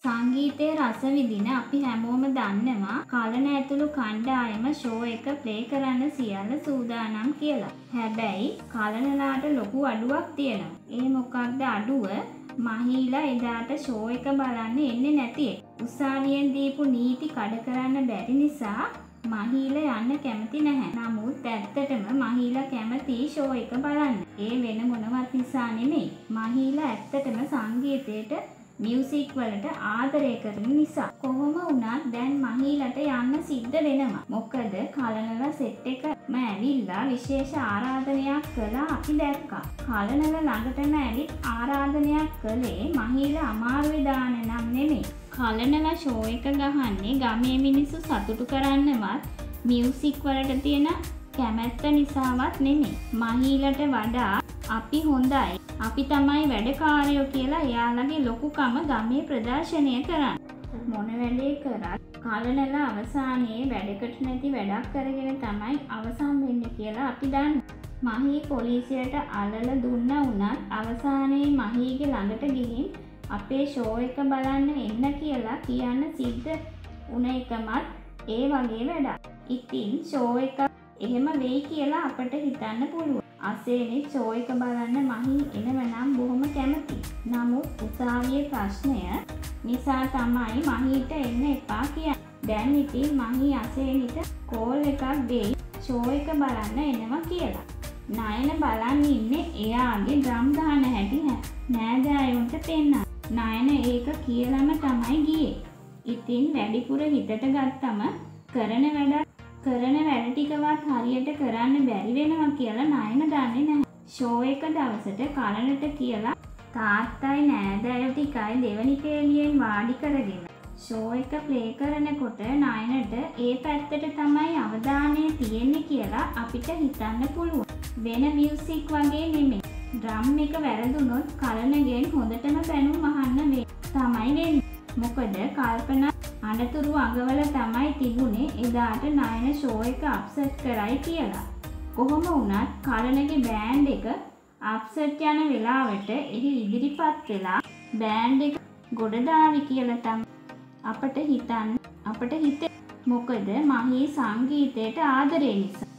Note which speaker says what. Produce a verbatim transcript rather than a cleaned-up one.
Speaker 1: සංගීතයේ රස විඳින අපි හැමෝම දන්නවා කලන ඇතුළු කණ්ඩායම ෂෝ එක ප්ලේ කරන්න සියල්ල සූදානම් කියලා. හැබැයි කලනලාට ලොකු අඩුවක් තියෙනවා. ඒ මොකක්ද අඩුව? මහීලා එදාට ෂෝ එක බලන්න එන්නේ නැති එක. උසාවියෙන් දීපු නීති කඩ කරන්න බැරි නිසා මහීලා යන්න කැමති නැහැ. නමුත් ඇත්තටම මහීලා කැමති ෂෝ එක බලන්න. ඒ වෙන මොනවත් නිසා නෙමෙයි. මහීලා ඇත්තටම සංගීතයට මියුසික් වලට ආදරය කරන නිසා. කොහොම වුණත් දැන් මහීලට යන්න සිද්ධ වෙනවා. මොකද කලනලා සෙට් එකම ඇවිල්ලා විශේෂ ආරාධනයක් කළා අපි දැක්කා. කලනලා ළඟටම ඇවිත් ආරාධනයක් කළේ මහීලා අමාරුවේ දාන නම් නෙමෙයි. කලනලා ෂෝ එක ගහන්නේ ගමේ මිනිස්සු සතුටු කරන්නවත් මියුසික් වලට තියෙන කැමැත්ත නිසාවත් නෙමෙයි. මහීලට වඩා අපි හොඳයි. අපි තමයි වැඩකාරයෝ කියලා එයාලගේ ලොකුකම ගමේ ප්‍රදර්ශනය කරන්න. මොන වැඩේ කරත් කලනලා අවසානයේ වැඩකට නැති වැඩක් කරගෙන තමයි අවසන් වෙන්නේ කියලා අපි දන්නවා. මහී පොලිසියට අලල දුන්නා වුණත් අවසානයේ මහීගේ ළඟට ගිහින් අපේ ෂෝ එක බලන්න එන්න කියලා කියන්න සිද්ධ වුණ එකමත් ඒ වගේ වැඩක්. ඉතින් ෂෝ එක එහෙම වෙයි කියලා අපට හිතන්න පුළුවන්. අසේනිත් ෂෝ එක බලන්න මහී එනවනම් බොහොම කැමති. නමුත් උසාවියේ ප්‍රශ්නය නිසා තමයි මහීට එන්න එපා කියන්නේ. දැන් ඉතින් මහී අසේනිට කෝල් එකක් දෙයි ෂෝ එක බලන්න එනවා කියලා. නයන බලන් ඉන්නේ එයාගේ ඩ්‍රම් ගහන හැටි නෑදෑයොන්ට පෙන්නන්න. නයන ඒක කියලාම තමයි ගියේ. ඉතින් වැඩිපුර හිතට ගත්තම කරන වැඩ කරන වැඩ ටිකවත් හරියට කරන්න බැරි වෙනවා කියලා නයන දන්නේ නැහැ. ෂෝ එක දවසට කලනට කියලා තාත්තයි නෑදෑයෝ ටිකයි දෙවනි පේලියෙන් වාඩි කරගෙන ෂෝ එක ප්ලේ කරනකොට නයනට ඒ පැත්තට තමයි අවධානය තියෙන්නේ කියලා අපිට හිතන්න පුළුවන්. වෙන මියුසික් වගේ නෙමෙයි. ඩ්‍රම් එක වැරදුනොත් කලනගෙන් හොඳටම බැනුම් අහන්න වෙයි තමයි වෙන්නේ. මොකද කල්පනා අනතුරු අඟවල තමයි තිබුණේ එදාට නයන ෂෝ එක අප්සෙට් කරයි කියලා. කොහොම වුණත් කලනගේ බෑන්ඩ් එක අප්සෙට් යන වෙලාවට එහි ඉදිරිපත් වෙලා බෑන්ඩ් එක ගොඩ දාවි කියලා තමයි අපට හිතන්න අපට හිතේ. මොකද මහී සංගීතයට ආදරේ නිසා.